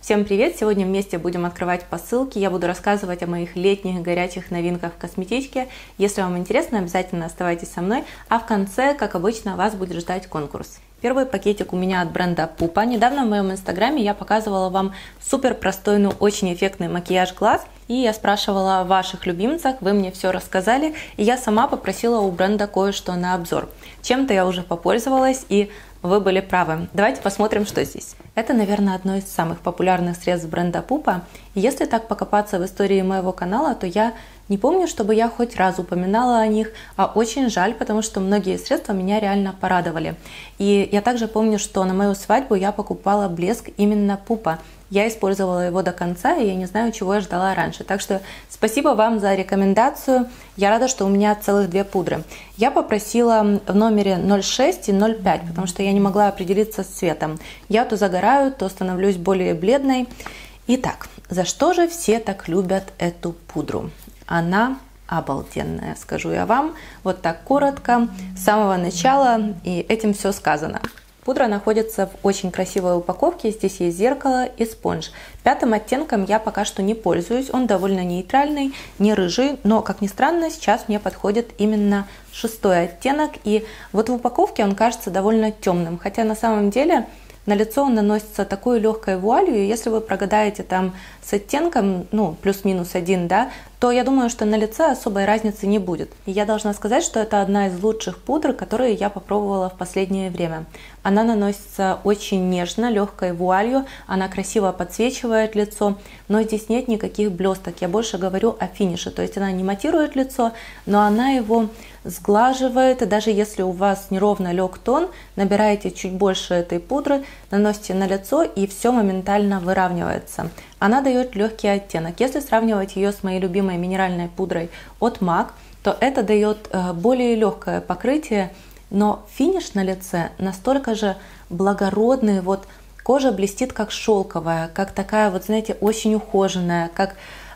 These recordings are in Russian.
Всем привет! Сегодня вместе будем открывать посылки. Я буду рассказывать о моих летних горячих новинках в косметичке. Если вам интересно, обязательно оставайтесь со мной. А в конце, как обычно, вас будет ждать конкурс. Первый пакетик у меня от бренда Pupa. Недавно в моем инстаграме я показывала вам супер простой, но очень эффектный макияж глаз. И я спрашивала о ваших любимцах, вы мне все рассказали. И я сама попросила у бренда кое-что на обзор. Чем-то я уже попользовалась, и вы были правы. Давайте посмотрим, что здесь. Это, наверное, одно из самых популярных средств бренда Pupa. И если так покопаться в истории моего канала, то я не помню, чтобы я хоть раз упоминала о них, а очень жаль, потому что многие средства меня реально порадовали. И я также помню, что на мою свадьбу я покупала блеск именно Pupa. Я использовала его до конца, и я не знаю, чего я ждала раньше. Так что спасибо вам за рекомендацию. Я рада, что у меня целых две пудры. Я попросила в номере 06 и 05, потому что я не могла определиться с цветом. Я то загораю, то становлюсь более бледной. Итак, за что же все так любят эту пудру? Она обалденная, скажу я вам. Вот так коротко, с самого начала, и этим все сказано. Пудра находится в очень красивой упаковке, здесь есть зеркало и спонж. Пятым оттенком я пока что не пользуюсь, он довольно нейтральный, не рыжий, но, как ни странно, сейчас мне подходит именно шестой оттенок. И вот в упаковке он кажется довольно темным, хотя на самом деле на лицо он наносится такой легкой вуалью, и если вы прогадаете там с оттенком, ну, плюс-минус один, да, то я думаю, что на лице особой разницы не будет. И я должна сказать, что это одна из лучших пудр, которые я попробовала в последнее время. Она наносится очень нежно, легкой вуалью, она красиво подсвечивает лицо, но здесь нет никаких блесток. Я больше говорю о финише, то есть она не матирует лицо, но она его сглаживает, и даже если у вас неровно лег тон, набираете чуть больше этой пудры, наносите на лицо, и все моментально выравнивается. Она дает легкий оттенок. Если сравнивать ее с моей любимой минеральной пудрой от MAC, то это дает более легкое покрытие, но финиш на лице настолько же благородный, вот кожа блестит как шелковая, как такая вот, знаете, очень ухоженная, как,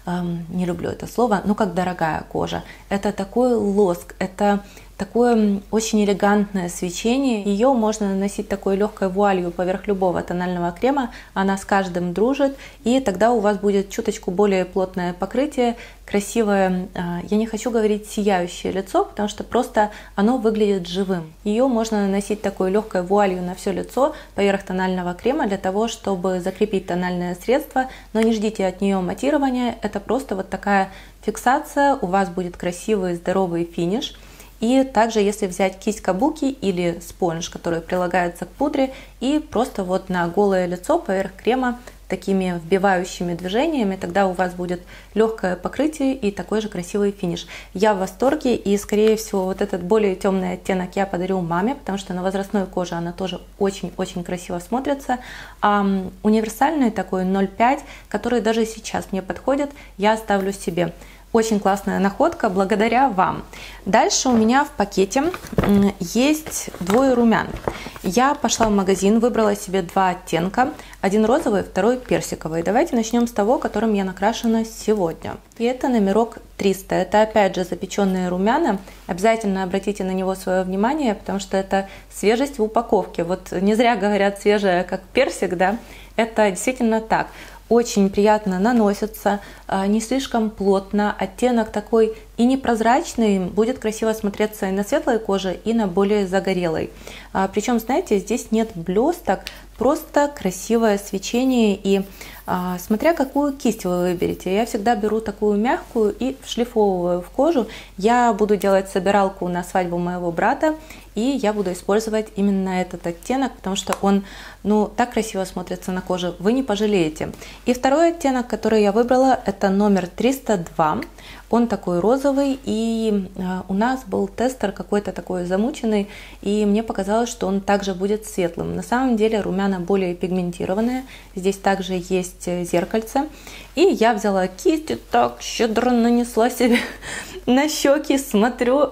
не люблю это слово, но как дорогая кожа. Это такой лоск, это такое очень элегантное свечение. Ее можно наносить такой легкой вуалью поверх любого тонального крема, она с каждым дружит, и тогда у вас будет чуточку более плотное покрытие, красивое, я не хочу говорить сияющее лицо, потому что просто оно выглядит живым. Ее можно наносить такой легкой вуалью на все лицо поверх тонального крема для того, чтобы закрепить тональное средство, но не ждите от нее матирования, это просто вот такая фиксация, у вас будет красивый здоровый финиш. И также, если взять кисть кабуки или спонж, который прилагается к пудре, и просто вот на голое лицо поверх крема такими вбивающими движениями, тогда у вас будет легкое покрытие и такой же красивый финиш. Я в восторге, и, скорее всего, вот этот более темный оттенок я подарю маме, потому что на возрастной коже она тоже очень-очень красиво смотрится. А универсальный такой 0,5, который даже сейчас мне подходит, я оставлю себе. Очень классная находка, благодаря вам. Дальше у меня в пакете есть двое румян. Я пошла в магазин, выбрала себе два оттенка. Один розовый, второй персиковый. Давайте начнем с того, которым я накрашена сегодня. И это номерок 300. Это опять же запеченные румяна. Обязательно обратите на него свое внимание, потому что это свежесть в упаковке. Вот не зря говорят свежая, как персик, да? Это действительно так. Очень приятно наносится, не слишком плотно, оттенок такой и непрозрачный, будет красиво смотреться и на светлой коже, и на более загорелой. Причем, знаете, здесь нет блесток, просто красивое свечение, и смотря какую кисть вы выберете. Я всегда беру такую мягкую и вшлифовываю в кожу. Я буду делать собиралку на свадьбу моего брата, и я буду использовать именно этот оттенок, потому что он, ну, так красиво смотрится на коже, вы не пожалеете. И второй оттенок, который я выбрала, это номер 302. Он такой розовый, и у нас был тестер какой-то такой замученный, и мне показалось, что он также будет светлым. На самом деле румяна более пигментированные, здесь также есть зеркальце. И я взяла кисть и так щедро нанесла себе на щеки, смотрю,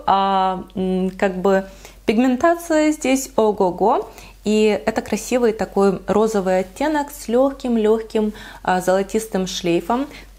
как бы пигментация здесь ого-го. И это красивый такой розовый оттенок с легким-легким золотистым шлейфом.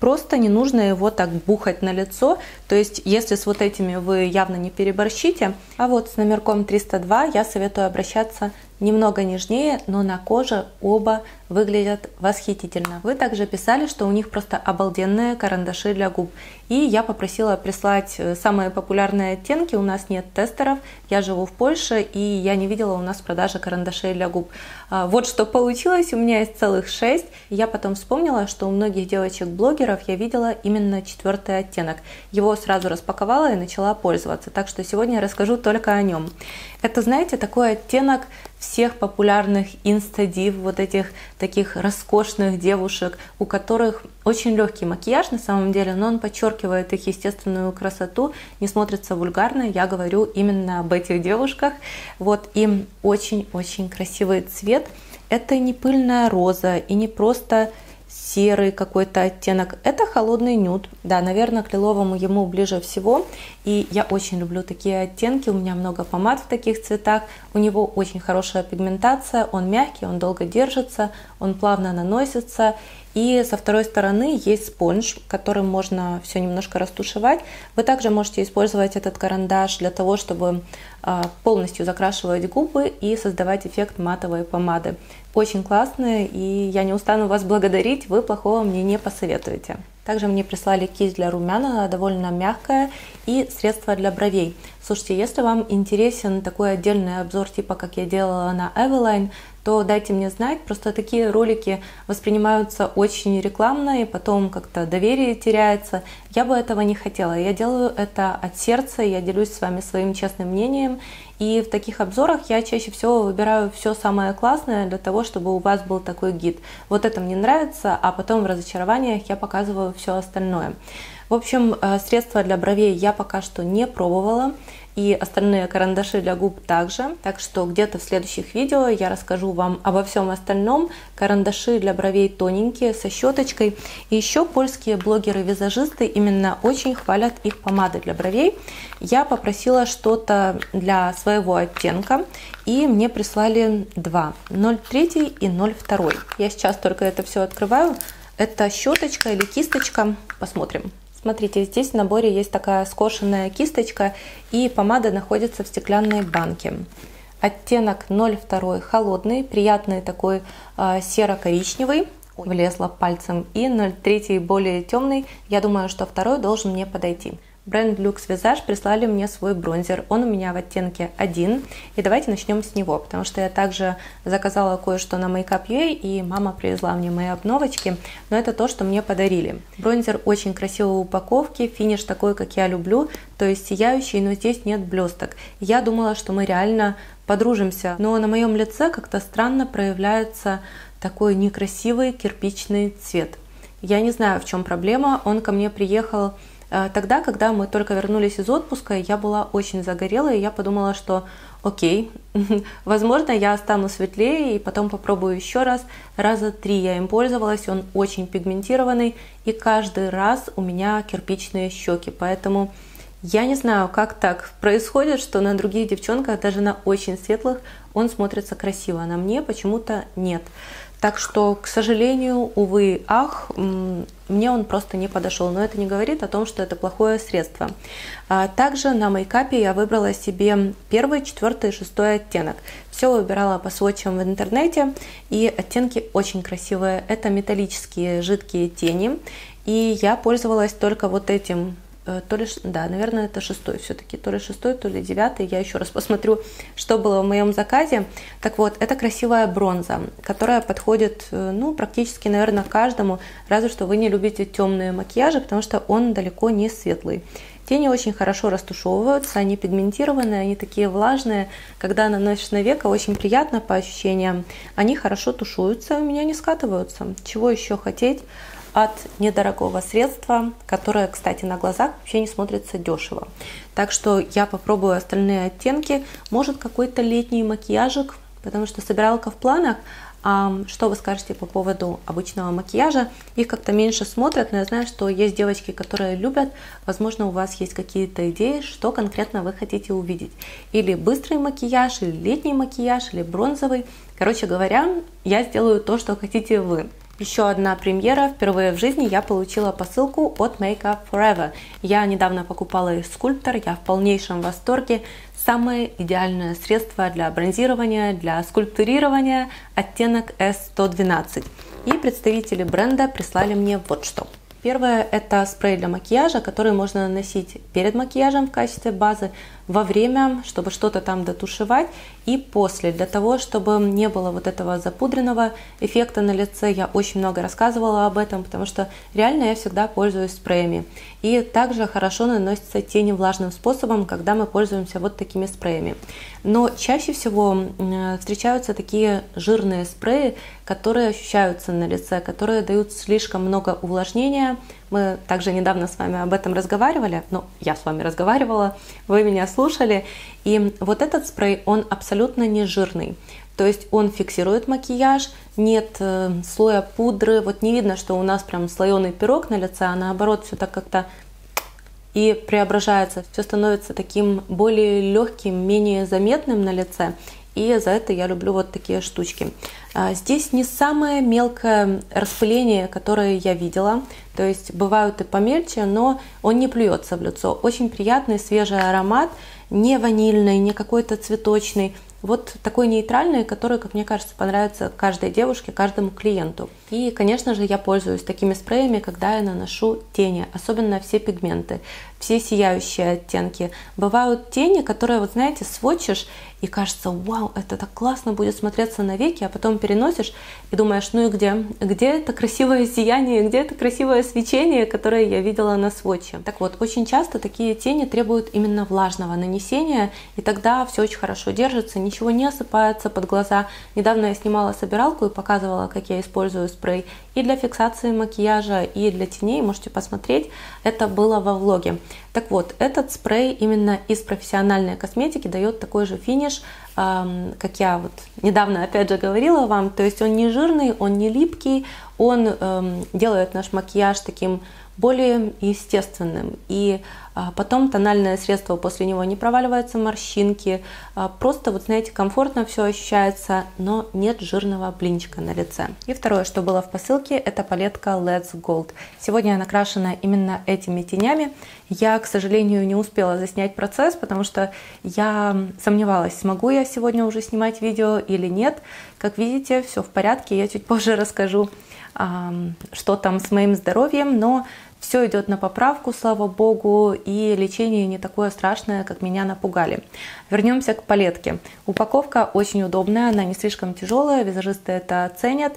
Просто не нужно его так бухать на лицо, то есть если с вот этими вы явно не переборщите, а вот с номерком 302 я советую обращаться немного нежнее, но на коже оба выглядят восхитительно. Вы также писали, что у них просто обалденные карандаши для губ. И я попросила прислать самые популярные оттенки. У нас нет тестеров, я живу в Польше, и я не видела у нас продажи карандашей для губ. Вот что получилось, у меня есть целых 6. Я потом вспомнила, что у многих девочек-блогеров я видела именно 4-й оттенок. Его сразу распаковала и начала пользоваться. Так что сегодня я расскажу только о нем. Это, знаете, такой оттенок всех популярных инстадив, вот этих таких роскошных девушек, у которых очень легкий макияж на самом деле, но он подчеркивает их естественную красоту, не смотрится вульгарно. Я говорю именно об этих девушках. Вот им очень-очень красивый цвет. Это не пыльная роза и не просто серый какой-то оттенок. Это холодный нюд. Да, наверное, к лиловому ему ближе всего. И я очень люблю такие оттенки. У меня много помад в таких цветах. У него очень хорошая пигментация. Он мягкий, он долго держится, он плавно наносится. И со второй стороны есть спонж, которым можно все немножко растушевать. Вы также можете использовать этот карандаш для того, чтобы полностью закрашивать губы и создавать эффект матовой помады. Очень классные, и я не устану вас благодарить, вы плохого мне не посоветуете. Также мне прислали кисть для румян, она довольно мягкая, и средство для бровей. Слушайте, если вам интересен такой отдельный обзор, типа как я делала на Eveline, то дайте мне знать. Просто такие ролики воспринимаются очень рекламно, и потом как-то доверие теряется. Я бы этого не хотела. Я делаю это от сердца, я делюсь с вами своим честным мнением. И в таких обзорах я чаще всего выбираю все самое классное для того, чтобы у вас был такой гид. Вот это мне нравится, а потом в разочарованиях я показываю все остальное. В общем, средства для бровей я пока что не пробовала. И остальные карандаши для губ также. Так что где-то в следующих видео я расскажу вам обо всем остальном. Карандаши для бровей тоненькие, со щеточкой. И еще польские блогеры-визажисты именно очень хвалят их помады для бровей. Я попросила что-то для своего оттенка. И мне прислали два. 0,3 и 0,2. Я сейчас только это все открываю. Это щеточка или кисточка. Посмотрим. Смотрите, здесь в наборе есть такая скошенная кисточка, и помада находится в стеклянной банке. Оттенок 0,2 холодный, приятный такой серо-коричневый, влезла пальцем, и 0,3 более темный. Я думаю, что второй должен мне подойти. Бренд Luxe Visage прислали мне свой бронзер, он у меня в оттенке 1, и давайте начнем с него, потому что я также заказала кое-что на Makeup.ua, и мама привезла мне мои обновочки, но это то, что мне подарили. Бронзер очень красивой упаковки, финиш такой, как я люблю, то есть сияющий, но здесь нет блесток. Я думала, что мы реально подружимся, но на моем лице как-то странно проявляется такой некрасивый кирпичный цвет. Я не знаю, в чем проблема, он ко мне приехал тогда, когда мы только вернулись из отпуска, я была очень загорелая, и я подумала, что окей, возможно, я стану светлее, и потом попробую еще раз. Раза 3 я им пользовалась, он очень пигментированный, и каждый раз у меня кирпичные щеки, поэтому я не знаю, как так происходит, что на других девчонках, даже на очень светлых, он смотрится красиво, а на мне почему-то нет. Так что, к сожалению, увы, ах, мне он просто не подошел. Но это не говорит о том, что это плохое средство. Также на мейкапе я выбрала себе 1, 4 и 6 оттенок. Все выбирала по сводчам в интернете, и оттенки очень красивые. Это металлические жидкие тени, и я пользовалась только вот этим. То ли, да, наверное, это 6 все-таки, то ли 6, то ли 9, я еще раз посмотрю, что было в моем заказе. Так вот, это красивая бронза, которая подходит, ну, практически, наверное, каждому, разве что вы не любите темные макияжи, потому что он далеко не светлый. Тени очень хорошо растушевываются, они пигментированные, они такие влажные, когда наносишь на веко, очень приятно по ощущениям. Они хорошо тушуются, у меня не скатываются. Чего еще хотеть от недорогого средства, которое, кстати, на глазах вообще не смотрится дешево. Так что я попробую остальные оттенки. Может, какой-то летний макияжик, потому что собиралка в планах. А что вы скажете по поводу обычного макияжа? Их как-то меньше смотрят, но я знаю, что есть девочки, которые любят. Возможно, у вас есть какие-то идеи, что конкретно вы хотите увидеть. Или быстрый макияж, или летний макияж, или бронзовый. Короче говоря, я сделаю то, что хотите вы. Еще одна премьера. Впервые в жизни я получила посылку от Makeup Forever. Я недавно покупала их скульптор, я в полнейшем восторге. Самое идеальное средство для бронзирования, для скульптурирования, оттенок S112. И представители бренда прислали мне вот что. Первое – это спрей для макияжа, который можно наносить перед макияжем в качестве базы, во время, чтобы что-то там дотушевать, и после, для того, чтобы не было вот этого запудренного эффекта на лице. Я очень много рассказывала об этом, потому что реально я всегда пользуюсь спреями. И также хорошо наносятся тени влажным способом, когда мы пользуемся вот такими спреями. Но чаще всего встречаются такие жирные спреи, которые ощущаются на лице, которые дают слишком много увлажнения. Мы также недавно с вами об этом разговаривали, я с вами разговаривала, вы меня слушали. И вот этот спрей, он абсолютно не жирный. То есть он фиксирует макияж, нет слоя пудры. Вот не видно, что у нас прям слоеный пирог на лице, а наоборот все так как-то и преображается. Все становится таким более легким, менее заметным на лице. И за это я люблю вот такие штучки. Здесь не самое мелкое распыление, которое я видела. То есть бывают и помельче, но он не плюется в лицо. Очень приятный свежий аромат, не ванильный, не какой-то цветочный. Вот такой нейтральный, который, как мне кажется, понравится каждой девушке, каждому клиенту. И, конечно же, я пользуюсь такими спреями, когда я наношу тени, особенно все пигменты, все сияющие оттенки. Бывают тени, которые, вот знаете, сводчишь и кажется, вау, это так классно будет смотреться на веки, а потом переносишь и думаешь, ну и где? Где это красивое сияние, где это красивое свечение, которое я видела на сводче? Так вот, очень часто такие тени требуют именно влажного нанесения, и тогда все очень хорошо держится, ничего не осыпается под глаза. Недавно я снимала собиралку и показывала, как я использую спрей и для фиксации макияжа, и для теней. Можете посмотреть, это было во влоге. Так вот, этот спрей именно из профессиональной косметики дает такой же финиш, как я вот недавно опять же говорила вам. То есть он не жирный, он не липкий, он делает наш макияж таким более естественным. И потом тональное средство после него не проваливаются морщинки. Просто, вот знаете, комфортно все ощущается, но нет жирного блинчика на лице. И второе, что было в посылке, это палетка Let's Gold. Сегодня я накрашена именно этими тенями. Я, к сожалению, не успела заснять процесс, потому что я сомневалась, смогу я сегодня уже снимать видео или нет. Как видите, все в порядке. Я чуть позже расскажу, что там с моим здоровьем, но все идет на поправку, слава богу, и лечение не такое страшное, как меня напугали. Вернемся к палетке. Упаковка очень удобная, она не слишком тяжелая, визажисты это оценят.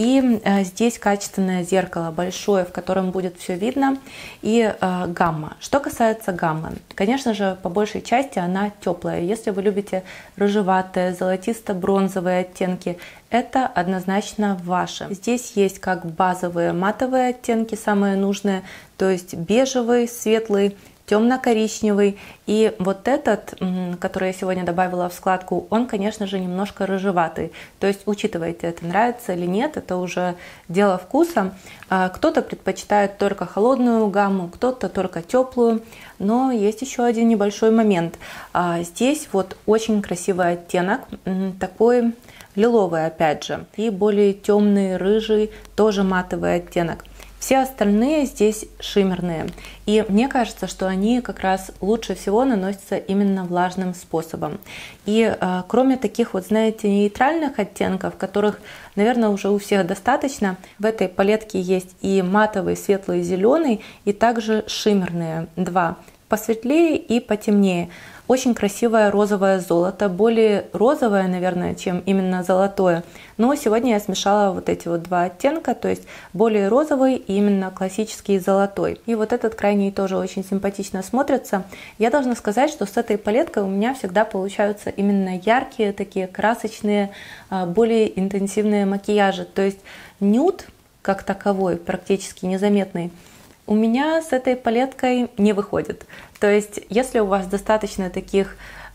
И здесь качественное зеркало большое, в котором будет все видно, и гамма. Что касается гаммы, конечно же, по большей части она теплая. Если вы любите рыжеватые, золотисто-бронзовые оттенки, это однозначно ваше. Здесь есть как базовые матовые оттенки, самые нужные, то есть бежевый, светлый, темно-коричневый. И вот этот, который я сегодня добавила в складку, он, конечно же, немножко рыжеватый. То есть учитывайте, это нравится или нет, это уже дело вкуса. Кто-то предпочитает только холодную гамму, кто-то только теплую. Но есть еще один небольшой момент. Здесь вот очень красивый оттенок, такой лиловый опять же, и более темный, рыжий, тоже матовый оттенок. Все остальные здесь шиммерные. И мне кажется, что они как раз лучше всего наносятся именно влажным способом. И кроме таких вот, знаете, нейтральных оттенков, которых, наверное, уже у всех достаточно, в этой палетке есть и матовый, светлый, зеленый, и также шиммерные два. Посветлее и потемнее. Очень красивое розовое золото, более розовое, наверное, чем именно золотое. Но сегодня я смешала вот эти вот два оттенка, то есть более розовый и именно классический золотой. И вот этот крайний тоже очень симпатично смотрится. Я должна сказать, что с этой палеткой у меня всегда получаются именно яркие, такие красочные, более интенсивные макияжи. То есть нюд как таковой, практически незаметный, у меня с этой палеткой не выходит. То есть, если у вас достаточно таких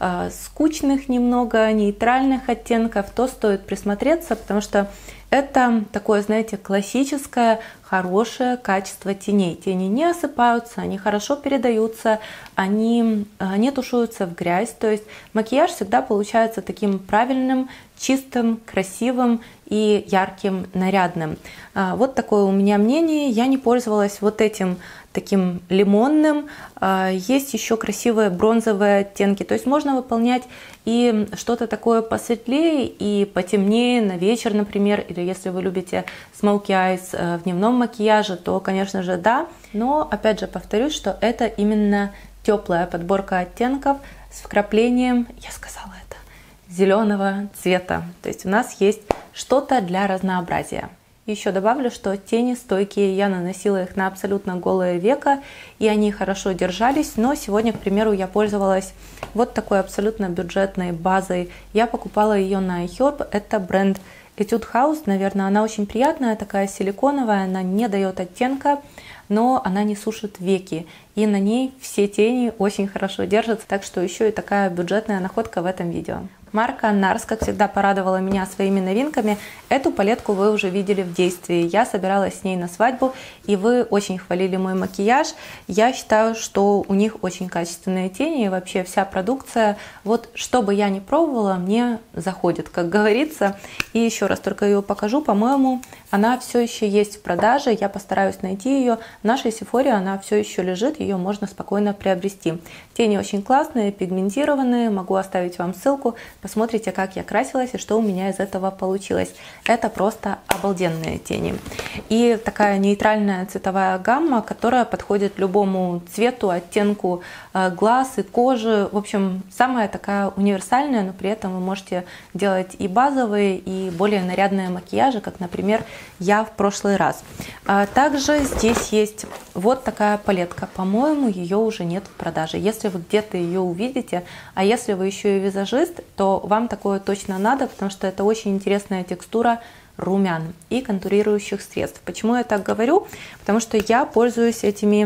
скучных немного, нейтральных оттенков, то стоит присмотреться, потому что это такое, знаете, классическое, хорошее качество теней. Тени не осыпаются, они хорошо передаются, они не тушуются в грязь. То есть макияж всегда получается таким правильным, чистым, красивым и ярким, нарядным. Вот такое у меня мнение. Я не пользовалась вот этим таким лимонным. Есть еще красивые бронзовые оттенки. То есть можно выполнять и что-то такое посветлее и потемнее на вечер, например. Или если вы любите smoky eyes в дневном макияже, то, конечно же, да. Но, опять же, повторюсь, что это именно теплая подборка оттенков с вкраплением, я сказала это, зеленого цвета. То есть у нас есть что-то для разнообразия. Еще добавлю, что тени стойкие, я наносила их на абсолютно голое веко, и они хорошо держались, но сегодня, к примеру, я пользовалась вот такой абсолютно бюджетной базой. Я покупала ее на iHerb, это бренд Etude House, наверное, она очень приятная, такая силиконовая, она не дает оттенка, но она не сушит веки, и на ней все тени очень хорошо держатся, так что еще и такая бюджетная находка в этом видео. Марка NARS, как всегда, порадовала меня своими новинками. Эту палетку вы уже видели в действии. Я собиралась с ней на свадьбу, и вы очень хвалили мой макияж. Я считаю, что у них очень качественные тени, и вообще вся продукция, вот что бы я ни пробовала, мне заходит, как говорится. И еще раз только ее покажу, по-моему, она все еще есть в продаже, я постараюсь найти ее. В нашей Sephora она все еще лежит, ее можно спокойно приобрести. Тени очень классные, пигментированные, могу оставить вам ссылку. Посмотрите, как я красилась и что у меня из этого получилось. Это просто обалденные тени. И такая нейтральная цветовая гамма, которая подходит любому цвету, оттенку глаз и кожи. В общем, самая такая универсальная, но при этом вы можете делать и базовые, и более нарядные макияжи, как, например, я в прошлый раз. Также здесь есть вот такая палетка. По-моему, ее уже нет в продаже. Если вы где-то ее увидите, а если вы еще и визажист, то вам такое точно надо, потому что это очень интересная текстура румян и контурирующих средств. Почему я так говорю? Потому что я пользуюсь этими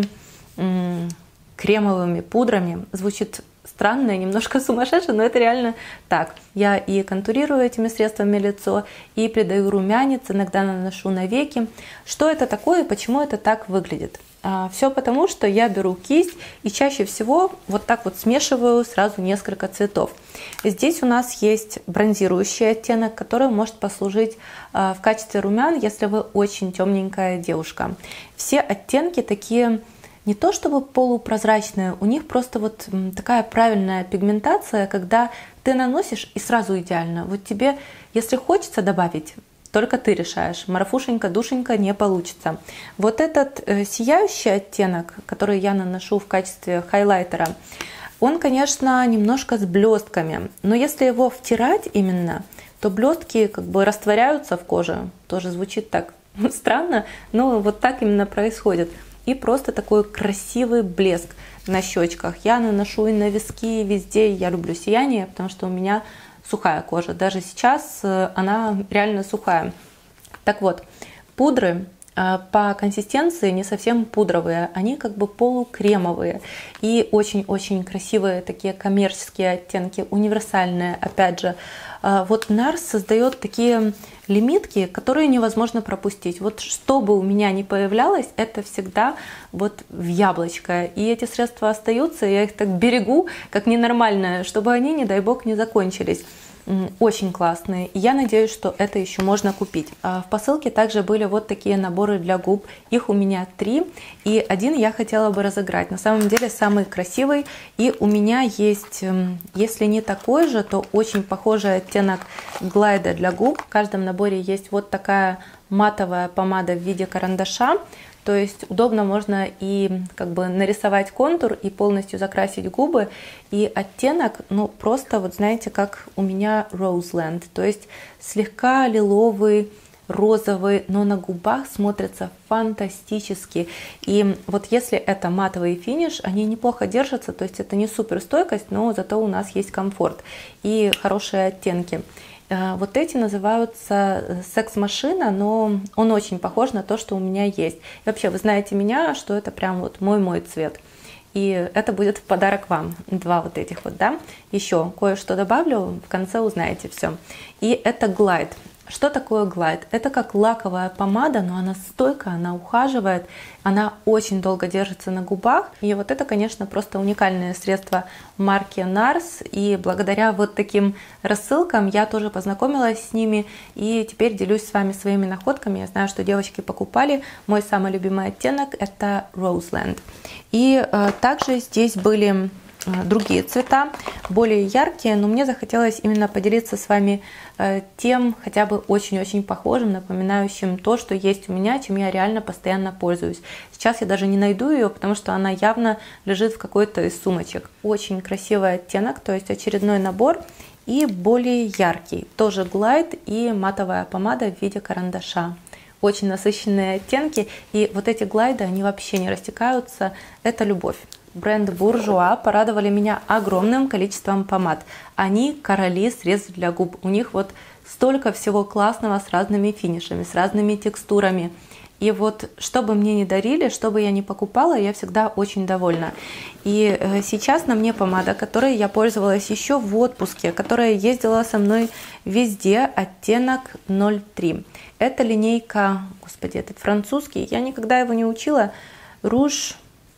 кремовыми пудрами. Звучит странно и немножко сумасшедше, но это реально так. Я и контурирую этими средствами лицо, и придаю румянец, иногда наношу на веки. Что это такое и почему это так выглядит? Все потому, что я беру кисть и чаще всего вот так вот смешиваю сразу несколько цветов. Здесь у нас есть бронзирующий оттенок, который может послужить в качестве румян, если вы очень темненькая девушка. Все оттенки такие не то чтобы полупрозрачные, у них просто вот такая правильная пигментация, когда ты наносишь и сразу идеально. Вот тебе, если хочется добавить, только ты решаешь. Марафушенька, душенька не получится. Вот этот сияющий оттенок, который я наношу в качестве хайлайтера, он, конечно, немножко с блестками. Но если его втирать именно, то блестки как бы растворяются в коже. Тоже звучит так странно, но вот так именно происходит. И просто такой красивый блеск на щечках. Я наношу и на виски, и везде. Я люблю сияние, потому что у меня сухая кожа. Даже сейчас она реально сухая. Так вот, пудры по консистенции не совсем пудровые, они как бы полукремовые и очень-очень красивые такие коммерческие оттенки, универсальные, опять же. Вот NARS создает такие лимитки, которые невозможно пропустить. Вот что бы у меня ни появлялось, это всегда вот в яблочко. И эти средства остаются, я их так берегу, как ненормальное, чтобы они, не дай бог, не закончились. Очень классные. И я надеюсь, что это еще можно купить. В посылке также были вот такие наборы для губ. Их у меня 3. И один я хотела бы разыграть. На самом деле самый красивый. И у меня есть, если не такой же, то очень похожий оттенок глайда для губ. В каждом наборе есть вот такая матовая помада в виде карандаша. То есть удобно можно и как бы нарисовать контур и полностью закрасить губы. И оттенок, ну просто вот знаете, как у меня Roseland. То есть слегка лиловый, розовый, но на губах смотрится фантастически. И вот если это матовый финиш, они неплохо держатся. То есть это не супер стойкость, но зато у нас есть комфорт и хорошие оттенки. Вот эти называются секс-машина, но он очень похож на то, что у меня есть. И вообще, вы знаете меня, что это прям вот мой цвет. И это будет в подарок вам. 2 вот этих вот, да. Еще кое-что добавлю, в конце узнаете все. И это Glide. Что такое Glide? Это как лаковая помада, но она стойкая, она ухаживает, она очень долго держится на губах. И вот это, конечно, просто уникальное средство марки NARS. И благодаря вот таким рассылкам я тоже познакомилась с ними. И теперь делюсь с вами своими находками. Я знаю, что девочки покупали. Мой самый любимый оттенок — это Roseland. И также здесь были другие цвета, более яркие, но мне захотелось именно поделиться с вами тем, хотя бы очень-очень похожим, напоминающим то, что есть у меня, чем я реально постоянно пользуюсь. Сейчас я даже не найду ее, потому что она явно лежит в какой-то из сумочек. Очень красивый оттенок, то есть очередной набор и более яркий. Тоже Glide и матовая помада в виде карандаша. Очень насыщенные оттенки, и вот эти глайды, они вообще не растекаются, это любовь. Бренд Bourjois порадовали меня огромным количеством помад. Они короли средств для губ. У них вот столько всего классного с разными финишами, с разными текстурами. И вот что бы мне ни дарили, что бы я ни покупала, я всегда очень довольна. И сейчас на мне помада, которой я пользовалась еще в отпуске, которая ездила со мной везде, оттенок 03. Это линейка, господи, этот французский, я никогда его не учила, Rouge.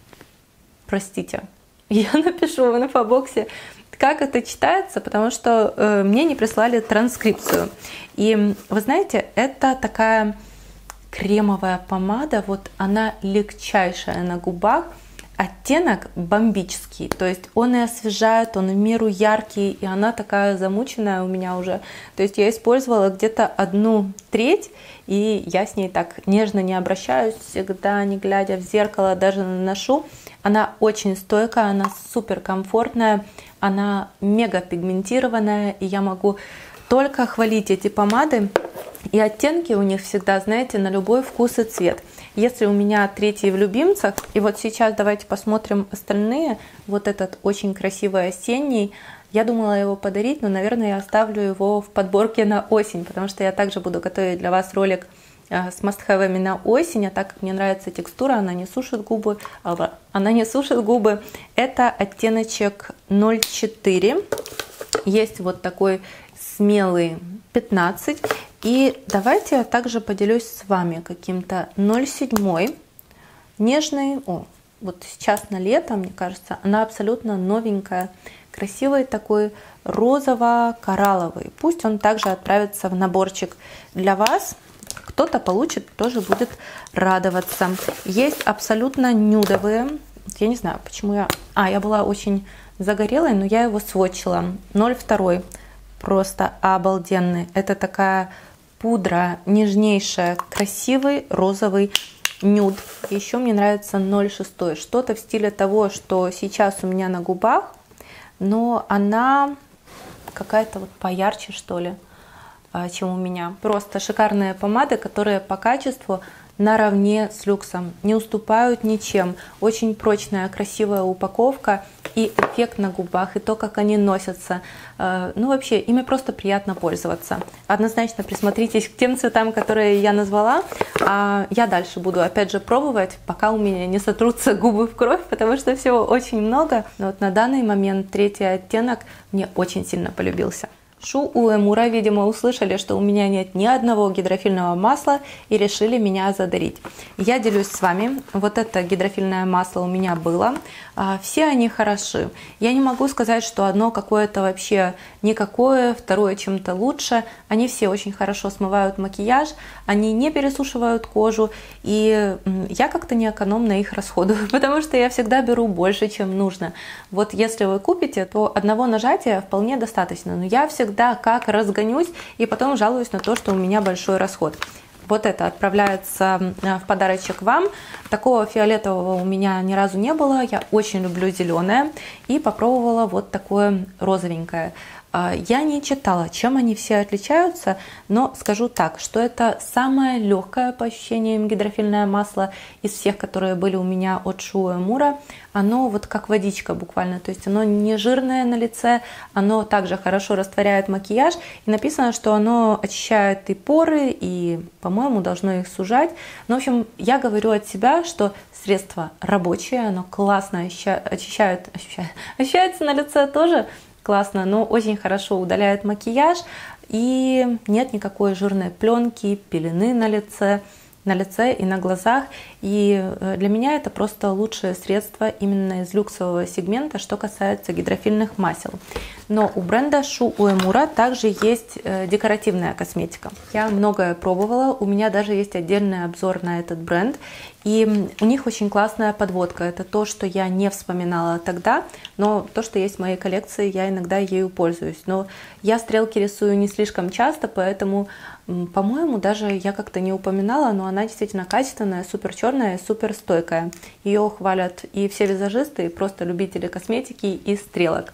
Простите, я напишу в инфобоксе, как это читается, потому что мне не прислали транскрипцию. И вы знаете, это такая кремовая помада, вот она легчайшая на губах, оттенок бомбический, то есть он и освежает, он в меру яркий, и она такая замученная у меня уже. То есть я использовала где-то 1/3, и я с ней так нежно не обращаюсь, всегда не глядя в зеркало, даже наношу. Она очень стойкая, она супер комфортная, она мега пигментированная, и я могу только хвалить эти помады. И оттенки у них всегда, знаете, на любой вкус и цвет. Если у меня третий в любимцах, и вот сейчас давайте посмотрим остальные. Вот этот очень красивый осенний. Я думала его подарить, но, наверное, я оставлю его в подборке на осень, потому что я также буду готовить для вас ролик с must-have'ами на осень, а так как мне нравится текстура, она не сушит губы, это оттеночек 04, есть вот такой смелый 15, и давайте я также поделюсь с вами каким-то 07, нежный, вот сейчас на лето, мне кажется, она абсолютно новенькая, красивый такой розово-коралловый, пусть он также отправится в наборчик для вас. Кто-то получит, тоже будет радоваться. Есть абсолютно нюдовые. Я не знаю, почему я была очень загорелой, но я его сводчила. 02. Просто обалденный. Это такая пудра нежнейшая, красивый розовый нюд. Еще мне нравится 06. Что-то в стиле того, что сейчас у меня на губах, но она какая-то вот поярче, что ли, чем у меня. Просто шикарные помады, которые по качеству наравне с люксом, не уступают ничем. Очень прочная, красивая упаковка и эффект на губах, и то, как они носятся. Ну, вообще, ими просто приятно пользоваться. Однозначно присмотритесь к тем цветам, которые я назвала. Я дальше буду, опять же, пробовать, пока у меня не сотрутся губы в кровь, потому что всего очень много. Но вот на данный момент третий оттенок мне очень сильно полюбился. Шу Уэмура, видимо, услышали, что у меня нет ни одного гидрофильного масла и решили меня задарить. Я делюсь с вами. Вот это гидрофильное масло у меня было. Все они хороши. Я не могу сказать, что одно какое-то вообще никакое, второе чем-то лучше. Они все очень хорошо смывают макияж, они не пересушивают кожу. И я как-то неэкономно их расходую, потому что я всегда беру больше, чем нужно. Вот если вы купите, то одного нажатия вполне достаточно. Но я всегда как разгонюсь и потом жалуюсь на то, что у меня большой расход. Вот это отправляется в подарочек вам. Такого фиолетового у меня ни разу не было. Я очень люблю зеленое. И попробовала вот такое розовенькое. Я не читала, чем они все отличаются, но скажу так, что это самое легкое по ощущениям гидрофильное масло из всех, которые были у меня от Шу Уэмура. Оно вот как водичка буквально, то есть оно не жирное на лице, оно также хорошо растворяет макияж. И написано, что оно очищает и поры, и, по-моему, должно их сужать. Но, в общем, я говорю от себя, что средство рабочее, оно классно ощущается на лице тоже. Классно, но очень хорошо удаляет макияж. и нет никакой жирной пленки, пелены на лице и на глазах. И для меня это просто лучшее средство именно из люксового сегмента, что касается гидрофильных масел. Но у бренда Shu Uemura также есть декоративная косметика. Я многое пробовала, у меня даже есть отдельный обзор на этот бренд. И у них очень классная подводка. Это то, что я не вспоминала тогда, но то, что есть в моей коллекции, я иногда ею пользуюсь. Но я стрелки рисую не слишком часто, поэтому, по-моему, даже я как-то не упоминала, но она действительно качественная, супер черная и супер стойкая. Ее хвалят и все визажисты, и просто любители косметики и стрелок.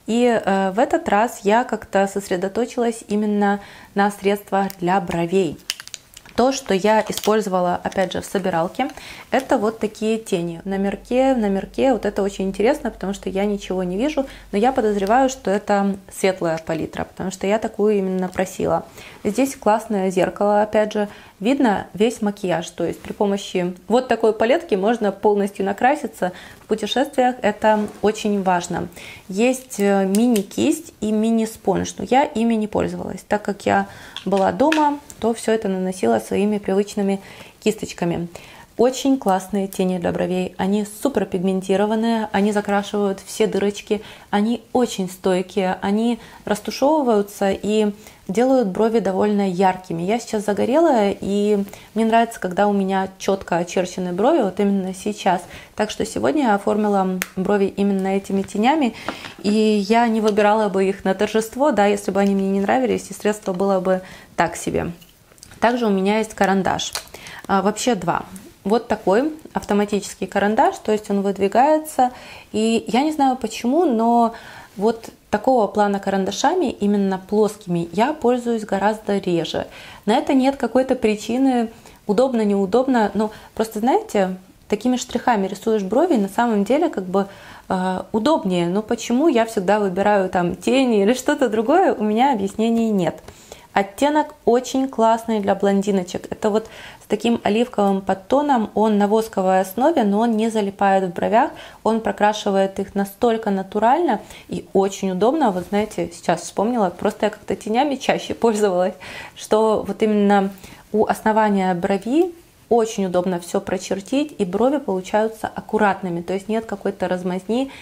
И в этот раз я как-то сосредоточилась именно на средствах для бровей. То, что я использовала, опять же, в собиралке, это вот такие тени. В номерке, вот это очень интересно, потому что я ничего не вижу, но я подозреваю, что это светлая палитра, потому что я такую именно просила. Здесь классное зеркало, опять же, видно весь макияж, то есть при помощи вот такой палетки можно полностью накраситься. В путешествиях это очень важно. Есть мини-кисть и мини-спонж, но я ими не пользовалась, так как я была дома, то все это наносила своими привычными кисточками. Очень классные тени для бровей, они супер пигментированные, они закрашивают все дырочки, они очень стойкие, они растушевываются и делают брови довольно яркими. Я сейчас загорелая, и мне нравится, когда у меня четко очерчены брови, вот именно сейчас. Так что сегодня я оформила брови именно этими тенями, и я не выбирала бы их на торжество, да, если бы они мне не нравились, и средство было бы так себе. Также у меня есть карандаш, вообще два. Вот такой автоматический карандаш, то есть он выдвигается, и я не знаю почему, но вот такого плана карандашами, именно плоскими, я пользуюсь гораздо реже. На это нет какой-то причины, удобно, неудобно, но просто, знаете, такими штрихами рисуешь брови, на самом деле как бы удобнее, но почему я всегда выбираю там тени или что-то другое, у меня объяснений нет. Оттенок очень классный для блондиночек. Это вот с таким оливковым подтоном, он на восковой основе, но он не залипает в бровях, он прокрашивает их настолько натурально и очень удобно. Вот знаете, сейчас вспомнила, просто я как-то тенями чаще пользовалась, что вот именно у основания брови очень удобно все прочертить, и брови получаются аккуратными, то есть нет какой-то размазни,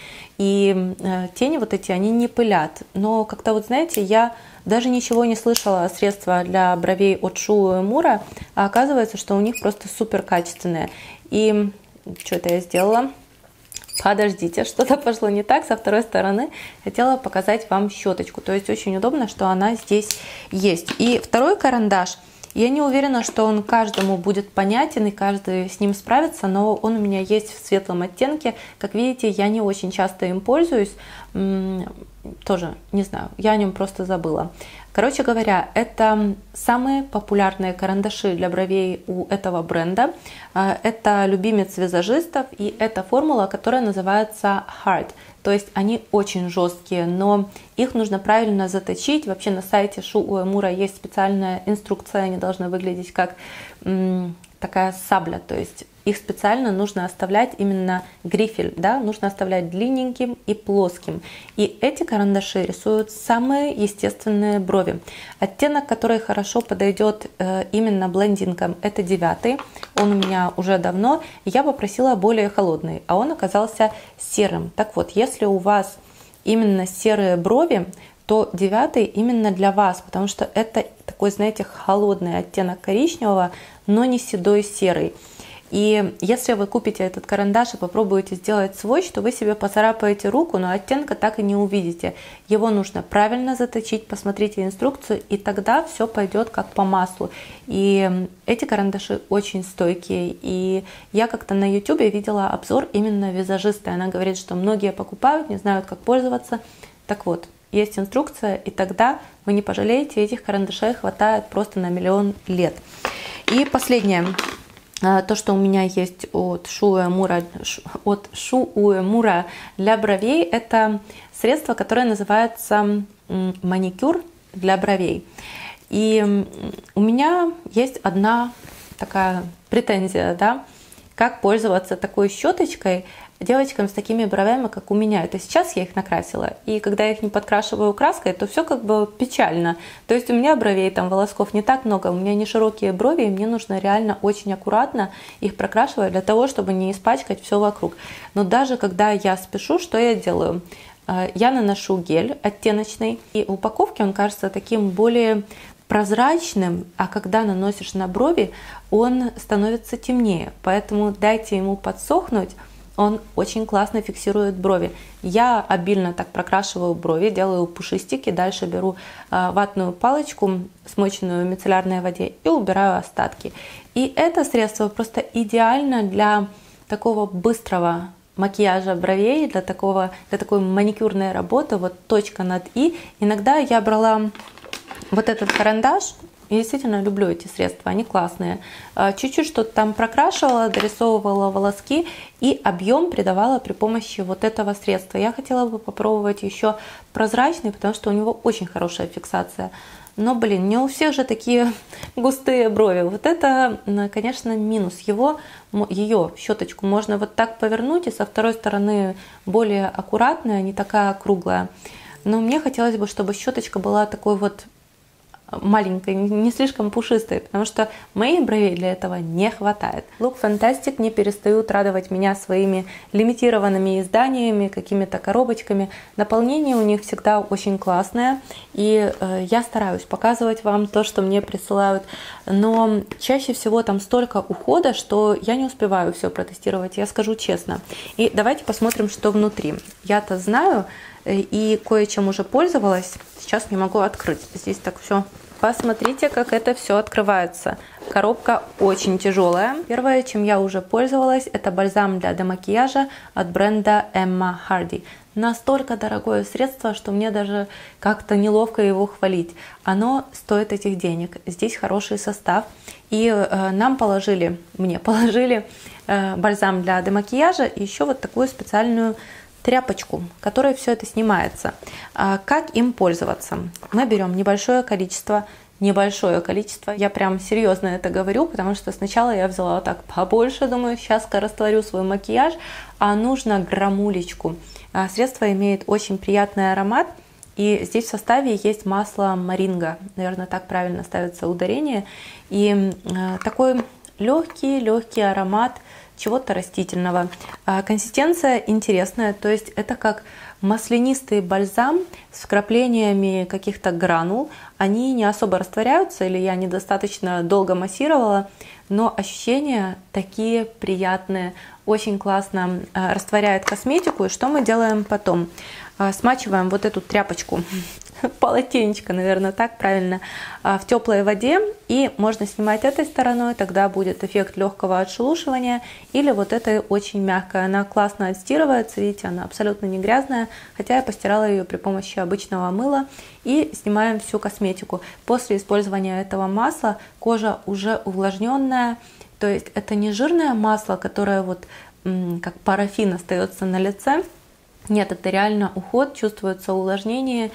и тени вот эти, они не пылят. Но как-то вот знаете, я даже ничего не слышала о средствах для бровей от Shu Uemura, а оказывается, что у них просто супер качественные. И что это я сделала? Подождите, что-то пошло не так. Со второй стороны хотела показать вам щеточку. То есть очень удобно, что она здесь есть. И второй карандаш, я не уверена, что он каждому будет понятен и каждый с ним справится, но он у меня есть в светлом оттенке. Как видите, я не очень часто им пользуюсь. Тоже не знаю, я о нем просто забыла. Короче говоря, это самые популярные карандаши для бровей у этого бренда. Это любимец визажистов, и это формула, которая называется Hard. То есть они очень жесткие, но их нужно правильно заточить. Вообще на сайте Shu Uemura есть специальная инструкция, они должны выглядеть как такая сабля, то есть их специально нужно оставлять именно грифель, да, нужно оставлять длинненьким и плоским. И эти карандаши рисуют самые естественные брови. Оттенок, который хорошо подойдет именно блондинкам, это 9. Он у меня уже давно, и я попросила более холодный, а он оказался серым. Так вот, если у вас именно серые брови, то 9 именно для вас, потому что это такой, знаете, холодный оттенок коричневого, но не седой серый. И если вы купите этот карандаш и попробуете сделать свой, то вы себе поцарапаете руку, но оттенка так и не увидите. Его нужно правильно заточить, посмотрите инструкцию, и тогда все пойдет как по маслу. И эти карандаши очень стойкие. И я как-то на YouTube видела обзор именно визажиста. Она говорит, что многие покупают, не знают, как пользоваться. Так вот, есть инструкция, и тогда вы не пожалеете, этих карандашей хватает просто на миллион лет. И последнее. То, что у меня есть от Shu Uemura для бровей, это средство, которое называется маникюр для бровей. И у меня есть одна такая претензия, да, как пользоваться такой щеточкой. девочкам с такими бровями, как у меня. Это сейчас я их накрасила, и когда я их не подкрашиваю краской, то все как бы печально. То есть у меня бровей, там волосков не так много, у меня не широкие брови, и мне нужно реально очень аккуратно их прокрашивать для того, чтобы не испачкать все вокруг. Но даже когда я спешу, что я делаю? Я наношу гель оттеночный, и в упаковке он кажется таким более прозрачным, а когда наносишь на брови, он становится темнее. Поэтому дайте ему подсохнуть, он очень классно фиксирует брови. Я обильно так прокрашиваю брови, делаю пушистики, дальше беру ватную палочку, смоченную в мицеллярной воде, и убираю остатки. И это средство просто идеально для такого быстрого макияжа бровей, для такой маникюрной работы, вот точка над «и». Иногда я брала вот этот карандаш, я действительно люблю эти средства, они классные. Чуть-чуть что-то там прокрашивала, дорисовывала волоски и объем придавала при помощи вот этого средства. Я хотела бы попробовать еще прозрачный, потому что у него очень хорошая фиксация. Но, блин, не у всех же такие густые брови. Вот это, конечно, минус. Ее щеточку можно вот так повернуть, и со второй стороны более аккуратная, не такая круглая. Но мне хотелось бы, чтобы щеточка была такой вот маленькой, не слишком пушистой, потому что моих бровей для этого не хватает. Look Fantastic не перестают радовать меня своими лимитированными изданиями, какими-то коробочками. Наполнение у них всегда очень классное, и я стараюсь показывать вам то, что мне присылают, но чаще всего там столько ухода, что я не успеваю все протестировать, я скажу честно. И давайте посмотрим, что внутри. Я-то знаю и кое-чем уже пользовалась, сейчас не могу открыть. Здесь так все. Посмотрите, как это все открывается. Коробка очень тяжелая. Первое, чем я уже пользовалась, это бальзам для демакияжа от бренда Emma Hardy. Настолько дорогое средство, что мне даже как-то неловко его хвалить. Оно стоит этих денег. Здесь хороший состав. И мне положили бальзам для демакияжа и еще вот такую специальную тряпочку, которой все это снимается. Как им пользоваться? Мы берем небольшое количество, я прям серьезно это говорю, потому что сначала я взяла вот так побольше, думаю, сейчас-ка растворю свой макияж, а нужно грамулечку. Средство имеет очень приятный аромат, и здесь в составе есть масло моринго, наверное, так правильно ставится ударение, и такой легкий аромат чего-то растительного. Консистенция интересная, то есть это как маслянистый бальзам с вкраплениями каких-то гранул. Они не особо растворяются, или я недостаточно долго массировала, но ощущения такие приятные, очень классно растворяет косметику. И что мы делаем потом? Смачиваем вот эту тряпочку, полотенечко, наверное, так правильно, в теплой воде, и можно снимать этой стороной, тогда будет эффект легкого отшелушивания, или вот этой очень мягкая. Она классно отстирывается, видите, она абсолютно не грязная, хотя я постирала ее при помощи обычного мыла, и снимаем всю косметику. После использования этого масла кожа уже увлажненная, то есть это не жирное масло, которое вот как парафин остается на лице. Нет, это реально уход, чувствуется увлажнение,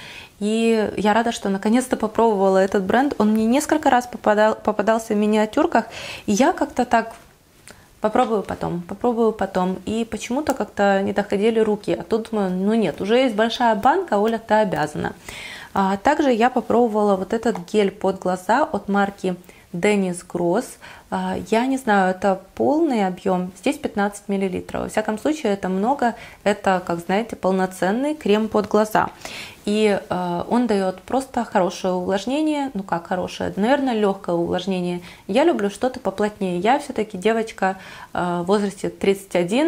и я рада, что наконец-то попробовала этот бренд. Он мне несколько раз попадался в миниатюрках, и я как-то так попробую потом, и почему-то как-то не доходили руки. А тут думаю, ну нет, уже есть большая банка, Оля, ты обязана. Также я попробовала вот этот гель под глаза от марки Деннис Гросс. Я не знаю, это полный объем, здесь 15 мл. Во всяком случае, это много, это, как знаете, полноценный крем под глаза. И он дает просто хорошее увлажнение, ну как хорошее, наверное, легкое увлажнение. Я люблю что-то поплотнее. Я все-таки девочка в возрасте 31,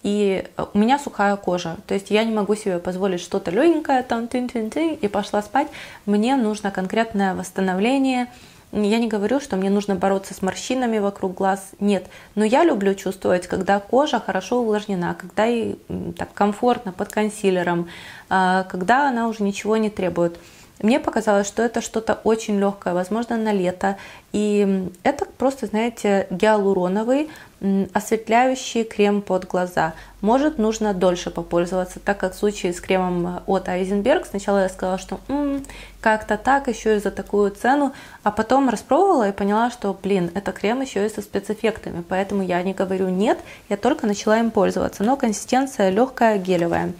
и у меня сухая кожа, то есть я не могу себе позволить что-то легенькое, там тын-тын-тын, и пошла спать. Мне нужно конкретное восстановление. Я не говорю, что мне нужно бороться с морщинами вокруг глаз, нет. Но я люблю чувствовать, когда кожа хорошо увлажнена, когда ей так комфортно под консилером, когда она уже ничего не требует. Мне показалось, что это что-то очень легкое, возможно, на лето. И это просто, знаете, гиалуроновый осветляющий крем под глаза. Может, нужно дольше попользоваться, так как в случае с кремом от Айзенберг сначала я сказала, что как-то так, еще и за такую цену, а потом распробовала и поняла, что, блин, это крем еще и со спецэффектами, поэтому я не говорю нет, я только начала им пользоваться, но консистенция легкая, гелевая.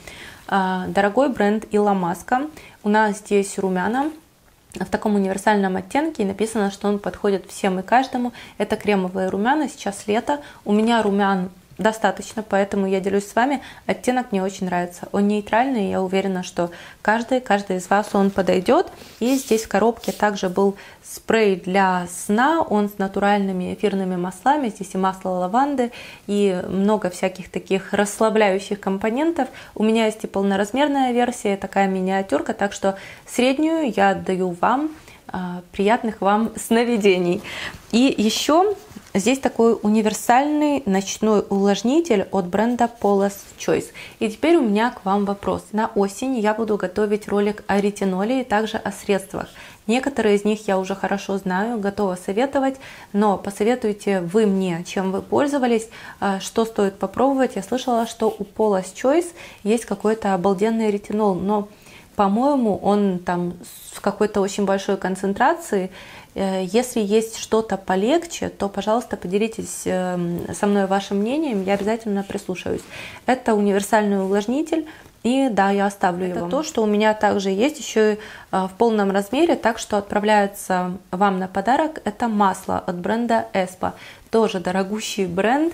Дорогой бренд Illamasqua. У нас здесь румяна в таком универсальном оттенке, и написано, что он подходит всем и каждому. Это кремовые румяна, сейчас лето. У меня румян достаточно, поэтому я делюсь с вами. Оттенок мне очень нравится. Он нейтральный, и я уверена, что каждый из вас он подойдет. И здесь в коробке также был спрей для сна. Он с натуральными эфирными маслами. Здесь и масло лаванды, и много всяких таких расслабляющих компонентов. У меня есть и полноразмерная версия, такая миниатюрка, так что среднюю я отдаю вам. Приятных вам сновидений. И еще здесь такой универсальный ночной увлажнитель от бренда Paula's Choice. И теперь у меня к вам вопрос. На осень я буду готовить ролик о ретиноле и также о средствах. Некоторые из них я уже хорошо знаю, готова советовать, но посоветуйте вы мне, чем вы пользовались, что стоит попробовать. Я слышала, что у Paula's Choice есть какой-то обалденный ретинол, но по-моему, он там в какой-то очень большой концентрации. Если есть что-то полегче, то, пожалуйста, поделитесь со мной вашим мнением, я обязательно прислушаюсь. Это универсальный увлажнитель, и да, я оставлю его. Это то, что у меня также есть еще и в полном размере, так что отправляется вам на подарок. Это масло от бренда Espa. Тоже дорогущий бренд,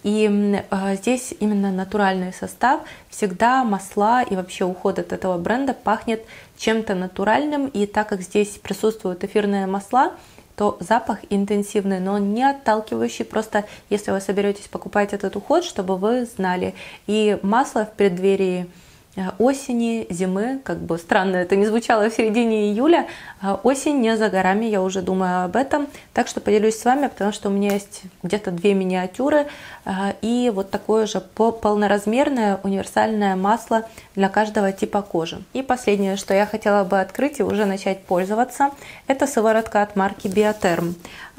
и здесь именно натуральный состав. Всегда масла и вообще уход от этого бренда пахнет чем-то натуральным, и так как здесь присутствуют эфирные масла, то запах интенсивный, но не отталкивающий. Просто если вы соберетесь покупать этот уход, чтобы вы знали. И масло в преддверии осени, зимы, как бы странно это не звучало в середине июля, осень не за горами, я уже думаю об этом, так что поделюсь с вами, потому что у меня есть где-то 2 миниатюры и вот такое же полноразмерное универсальное масло для каждого типа кожи. И последнее, что я хотела бы открыть и уже начать пользоваться, это сыворотка от марки Biotherm.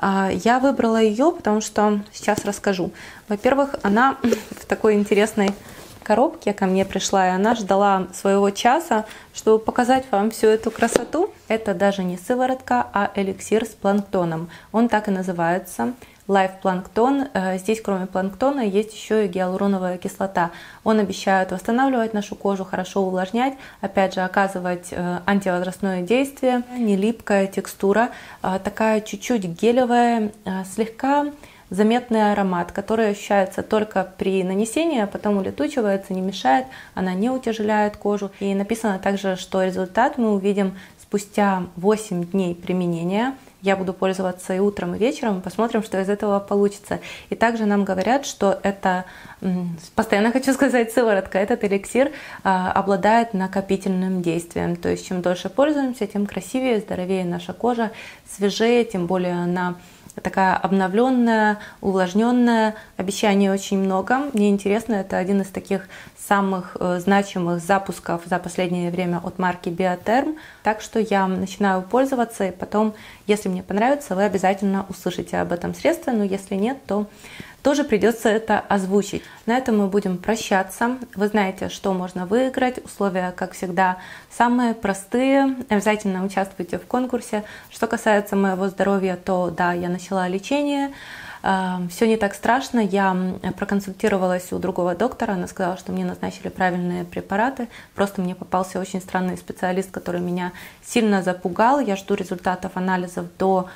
Я выбрала ее, потому что сейчас расскажу. Во-первых, она в такой интересной коробке ко мне пришла, и она ждала своего часа, чтобы показать вам всю эту красоту. Это даже не сыворотка, а эликсир с планктоном. Он так и называется. Life Plankton. Здесь кроме планктона есть еще и гиалуроновая кислота. Он обещает восстанавливать нашу кожу, хорошо увлажнять, опять же оказывать антивозрастное действие, не липкая текстура, такая чуть-чуть гелевая, слегка заметный аромат, который ощущается только при нанесении, а потом улетучивается, не мешает, она не утяжеляет кожу. И написано также, что результат мы увидим спустя 8 дней применения. Я буду пользоваться и утром, и вечером, посмотрим, что из этого получится. И также нам говорят, что это, постоянно хочу сказать, сыворотка, этот эликсир обладает накопительным действием. То есть чем дольше пользуемся, тем красивее, здоровее наша кожа, свежее, тем более она такая обновленная, увлажненная. Обещаний очень много. Мне интересно, это один из таких самых значимых запусков за последнее время от марки Biotherm. Так что я начинаю пользоваться, и потом, если мне понравится, вы обязательно услышите об этом средстве. Но если нет, то тоже придется это озвучить. На этом мы будем прощаться. Вы знаете, что можно выиграть. Условия, как всегда, самые простые. Обязательно участвуйте в конкурсе. Что касается моего здоровья, то да, я начала лечение. Все не так страшно. Я проконсультировалась у другого доктора. Она сказала, что мне назначили правильные препараты. Просто мне попался очень странный специалист, который меня сильно запугал. Я жду результатов анализов до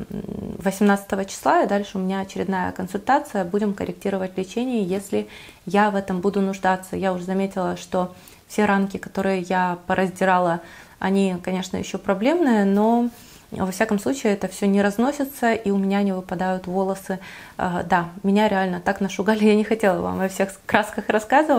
18 числа, и дальше у меня очередная консультация. Будем корректировать лечение, если я в этом буду нуждаться. Я уже заметила, что все ранки, которые я пораздирала, они, конечно, еще проблемные, но во всяком случае это все не разносится, и у меня не выпадают волосы. Да, меня реально так нашугали, я не хотела вам во всех красках рассказывать,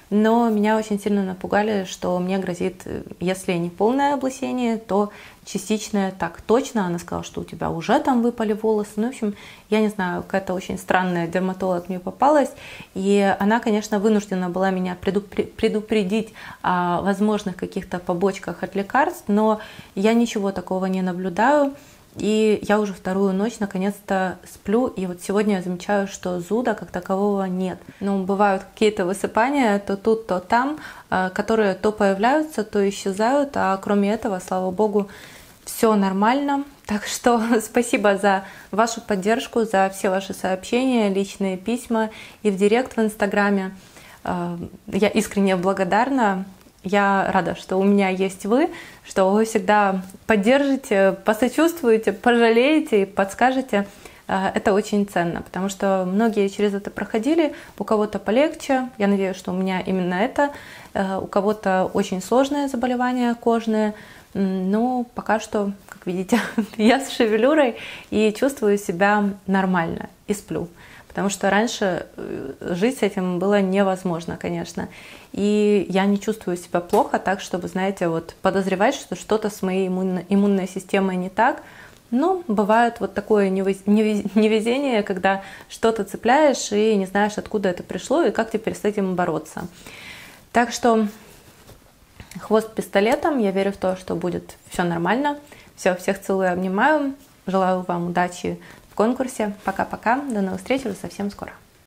но меня очень сильно напугали, что мне грозит, если не полное облысение, то частичное. Так точно, она сказала, что у тебя уже там выпали волосы. Ну, в общем, я не знаю, какая-то очень странная дерматолог мне попалась, и она, конечно, вынуждена была меня предупредить о возможных каких-то побочках от лекарств, но я ничего такого не наблюдаю. И я уже вторую ночь наконец-то сплю, и вот сегодня я замечаю, что зуда как такового нет. Ну, бывают какие-то высыпания то тут, то там, которые то появляются, то исчезают, а кроме этого, слава богу, все нормально. Так что спасибо за вашу поддержку, за все ваши сообщения, личные письма и в директ в Инстаграме. Я искренне благодарна. Я рада, что у меня есть вы, что вы всегда поддержите, посочувствуете, пожалеете и подскажете. Это очень ценно, потому что многие через это проходили, у кого-то полегче. Я надеюсь, что у меня именно это. У кого-то очень сложное заболевание кожное. Но пока что, как видите, я с шевелюрой и чувствую себя нормально и сплю. Потому что раньше жить с этим было невозможно, конечно. И я не чувствую себя плохо так, чтобы, знаете, вот подозревать, что что-то с моей иммунной системой не так. Но бывает вот такое невезение, когда что-то цепляешь и не знаешь, откуда это пришло и как теперь с этим бороться. Так что хвост пистолетом. Я верю в то, что будет все нормально. Все, всех целую, обнимаю. Желаю вам удачи в конкурсе. Пока-пока. До новых встреч уже совсем скоро.